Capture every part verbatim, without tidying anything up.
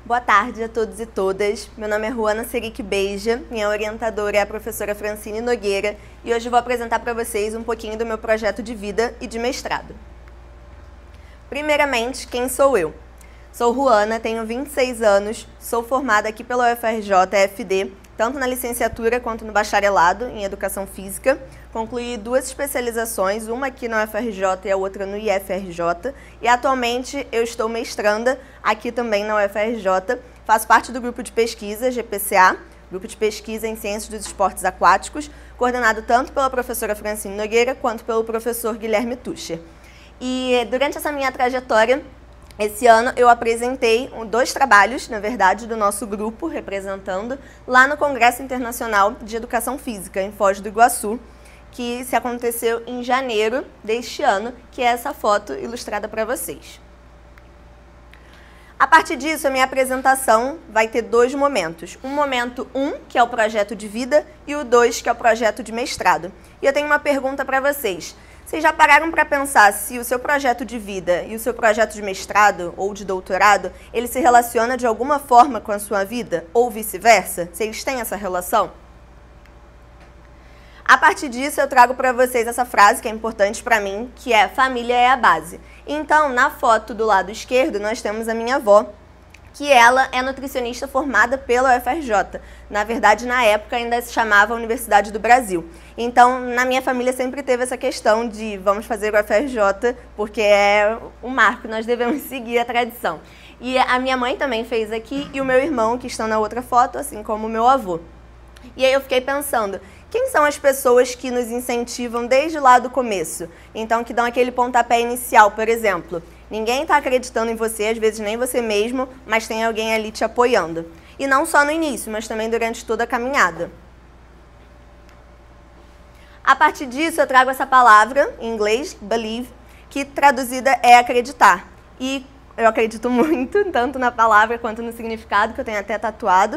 Boa tarde a todos e todas. Meu nome é Ruana Seric Beija, minha orientadora é a professora Francine Nogueira e hoje vou apresentar para vocês um pouquinho do meu projeto de vida e de mestrado. Primeiramente, quem sou eu? Sou Ruana, tenho vinte e seis anos, sou formada aqui pela U F R J F D, tanto na licenciatura quanto no bacharelado em Educação Física. Concluí duas especializações, uma aqui na U F R J e a outra no I F R J. E atualmente eu estou mestranda aqui também na U F R J. Faço parte do grupo de pesquisa G P C A, Grupo de Pesquisa em Ciências dos Esportes Aquáticos, coordenado tanto pela professora Francine Nogueira quanto pelo professor Guilherme Tucher. E durante essa minha trajetória, esse ano eu apresentei dois trabalhos, na verdade, do nosso grupo, representando, lá no Congresso Internacional de Educação Física, em Foz do Iguaçu, que se aconteceu em janeiro deste ano, que é essa foto ilustrada para vocês. A partir disso, a minha apresentação vai ter dois momentos. Um momento um, que é o projeto de vida, e o dois, que é o projeto de mestrado. E eu tenho uma pergunta para vocês. Vocês já pararam para pensar se o seu projeto de vida e o seu projeto de mestrado ou de doutorado, ele se relaciona de alguma forma com a sua vida ou vice-versa? Se eles têm essa relação? A partir disso, eu trago para vocês essa frase que é importante para mim, que é: família é a base. Então, na foto do lado esquerdo, nós temos a minha avó, que ela é nutricionista formada pela U F R J. Na verdade, na época ainda se chamava Universidade do Brasil. Então, na minha família sempre teve essa questão de vamos fazer o U F R J, porque é um marco, nós devemos seguir a tradição. E a minha mãe também fez aqui, e o meu irmão, que estão na outra foto, assim como o meu avô. E aí eu fiquei pensando, quem são as pessoas que nos incentivam desde lá do começo? Então, que dão aquele pontapé inicial, por exemplo. Ninguém está acreditando em você, às vezes nem você mesmo, mas tem alguém ali te apoiando. E não só no início, mas também durante toda a caminhada. A partir disso, eu trago essa palavra, em inglês, believe, que traduzida é acreditar. E eu acredito muito, tanto na palavra quanto no significado, que eu tenho até tatuado.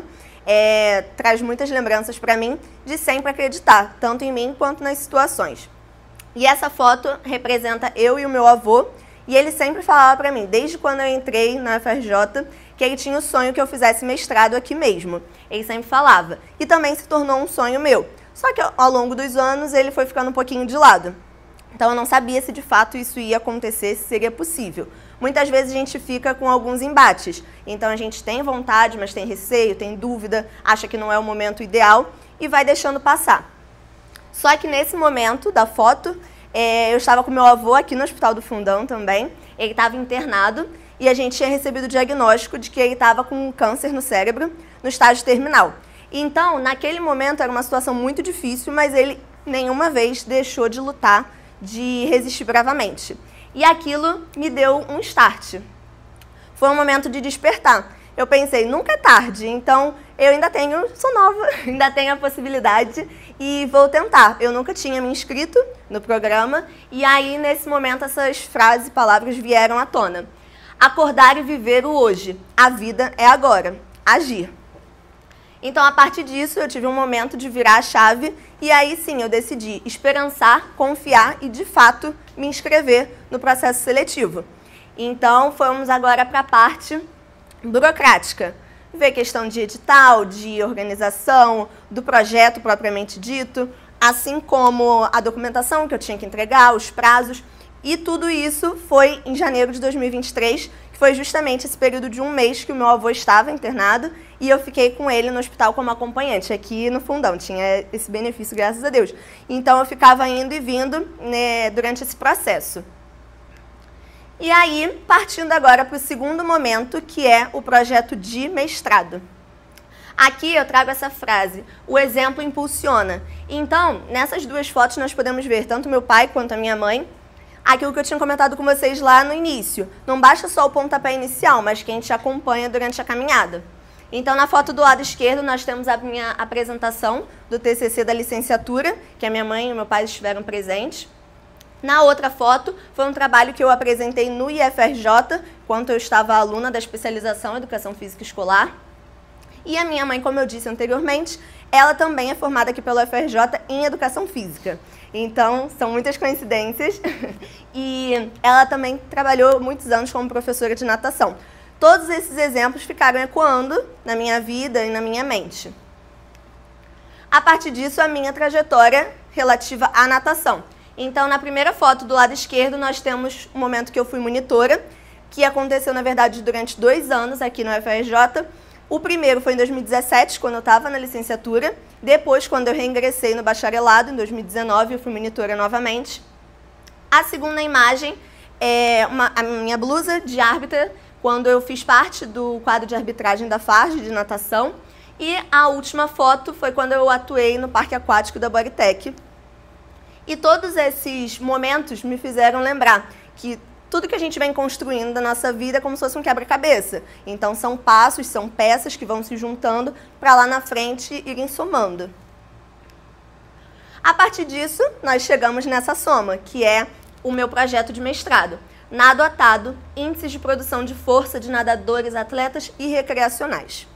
É, traz muitas lembranças para mim de sempre acreditar, tanto em mim quanto nas situações. E essa foto representa eu e o meu avô, e ele sempre falava para mim, desde quando eu entrei na U F R J, que ele tinha o sonho que eu fizesse mestrado aqui mesmo. Ele sempre falava. E também se tornou um sonho meu. Só que ao longo dos anos ele foi ficando um pouquinho de lado. Então eu não sabia se de fato isso ia acontecer, se seria possível. Muitas vezes a gente fica com alguns embates. Então a gente tem vontade, mas tem receio, tem dúvida, acha que não é o momento ideal e vai deixando passar. Só que nesse momento da foto, é, eu estava com meu avô aqui no Hospital do Fundão também. Ele estava internado e a gente tinha recebido o diagnóstico de que ele estava com um câncer no cérebro, no estágio terminal. Então, naquele momento era uma situação muito difícil, mas ele nenhuma vez deixou de lutar, de resistir bravamente. E aquilo me deu um start. Foi um momento de despertar. Eu pensei, nunca é tarde, então eu ainda tenho, sou nova, ainda tenho a possibilidade e vou tentar. Eu nunca tinha me inscrito no programa e aí, nesse momento, essas frases e palavras vieram à tona. Acordar e viver o hoje. A vida é agora. Agir. Então, a partir disso, eu tive um momento de virar a chave e aí sim eu decidi esperançar, confiar e, de fato, me inscrever no processo seletivo. Então, fomos agora para a parte burocrática. Ver questão de edital, de organização, do projeto propriamente dito, assim como a documentação que eu tinha que entregar, os prazos. E tudo isso foi em janeiro de dois mil e vinte e três, que foi justamente esse período de um mês que o meu avô estava internado e eu fiquei com ele no hospital como acompanhante, aqui no Fundão. Tinha esse benefício, graças a Deus. Então, eu ficava indo e vindo, né, durante esse processo. E aí, partindo agora para o segundo momento, que é o projeto de mestrado. Aqui eu trago essa frase, o exemplo impulsiona. Então, nessas duas fotos nós podemos ver tanto meu pai quanto a minha mãe, aquilo que eu tinha comentado com vocês lá no início. Não basta só o pontapé inicial, mas quem te acompanha durante a caminhada. Então, na foto do lado esquerdo, nós temos a minha apresentação do T C C da licenciatura, que a minha mãe e o meu pai estiveram presentes. Na outra foto, foi um trabalho que eu apresentei no I F R J, quando eu estava aluna da especialização em Educação Física Escolar. E a minha mãe, como eu disse anteriormente, ela também é formada aqui pela U F R J em Educação Física. Então, são muitas coincidências. E ela também trabalhou muitos anos como professora de natação. Todos esses exemplos ficaram ecoando na minha vida e na minha mente. A partir disso, a minha trajetória relativa à natação. Então, na primeira foto do lado esquerdo, nós temos o momento que eu fui monitora, que aconteceu, na verdade, durante dois anos aqui no F R J. O primeiro foi em dois mil e dezessete, quando eu estava na licenciatura. Depois, quando eu reingressei no bacharelado, em dois mil e dezenove, eu fui monitora novamente. A segunda imagem é uma, a minha blusa de árbitra, quando eu fiz parte do quadro de arbitragem da Farge de natação. E a última foto foi quando eu atuei no Parque Aquático da Bodytech. E todos esses momentos me fizeram lembrar que tudo que a gente vem construindo da nossa vida é como se fosse um quebra-cabeça. Então, são passos, são peças que vão se juntando para lá na frente irem somando. A partir disso, nós chegamos nessa soma, que é o meu projeto de mestrado. Nado atado, índices de produção de força de nadadores, atletas e recreacionais.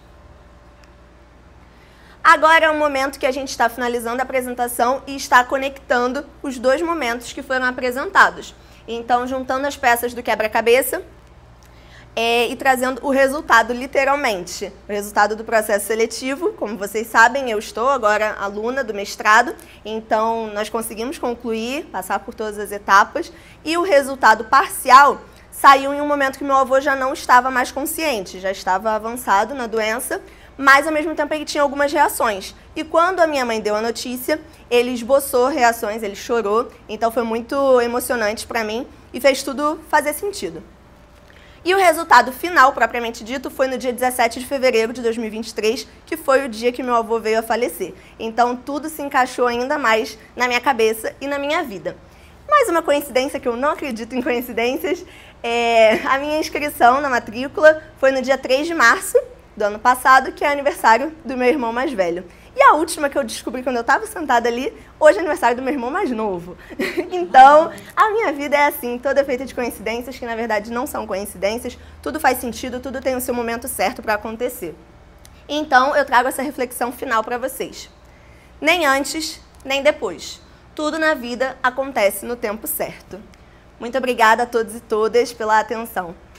Agora é o momento que a gente está finalizando a apresentação e está conectando os dois momentos que foram apresentados. Então, juntando as peças do quebra-cabeça é, e trazendo o resultado, literalmente. O resultado do processo seletivo. Como vocês sabem, eu estou agora aluna do mestrado, então nós conseguimos concluir, passar por todas as etapas. E o resultado parcial saiu em um momento que meu avô já não estava mais consciente, já estava avançado na doença, mas ao mesmo tempo ele tinha algumas reações. E quando a minha mãe deu a notícia, ele esboçou reações, ele chorou, então foi muito emocionante para mim e fez tudo fazer sentido. E o resultado final, propriamente dito, foi no dia dezessete de fevereiro de dois mil e vinte e três, que foi o dia que meu avô veio a falecer. Então tudo se encaixou ainda mais na minha cabeça e na minha vida. Mais uma coincidência, que eu não acredito em coincidências, é, a minha inscrição na matrícula foi no dia três de março, do ano passado, que é aniversário do meu irmão mais velho. E a última que eu descobri quando eu estava sentada ali, hoje é aniversário do meu irmão mais novo. Então, a minha vida é assim, toda feita de coincidências, que na verdade não são coincidências, tudo faz sentido, tudo tem o seu momento certo para acontecer. Então, eu trago essa reflexão final para vocês. Nem antes, nem depois. Tudo na vida acontece no tempo certo. Muito obrigada a todos e todas pela atenção.